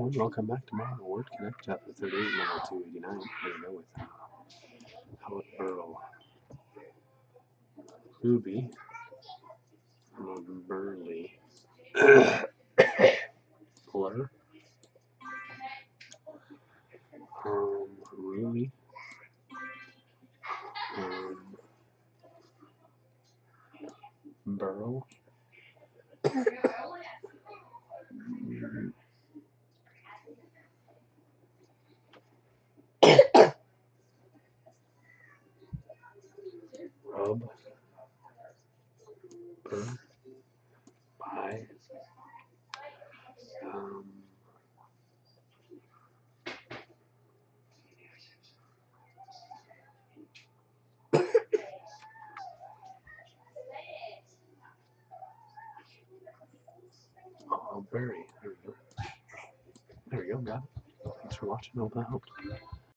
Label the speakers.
Speaker 1: home, and I'll come back tomorrow. Word Connect, chapter 38, number 289. Here we go with Howard Burl. Ruby. Burley. Blur. Ruby. Burl. Rub. Burr. Pie. Berry. There we go. Got it. Thanks for watching. Hope that helped.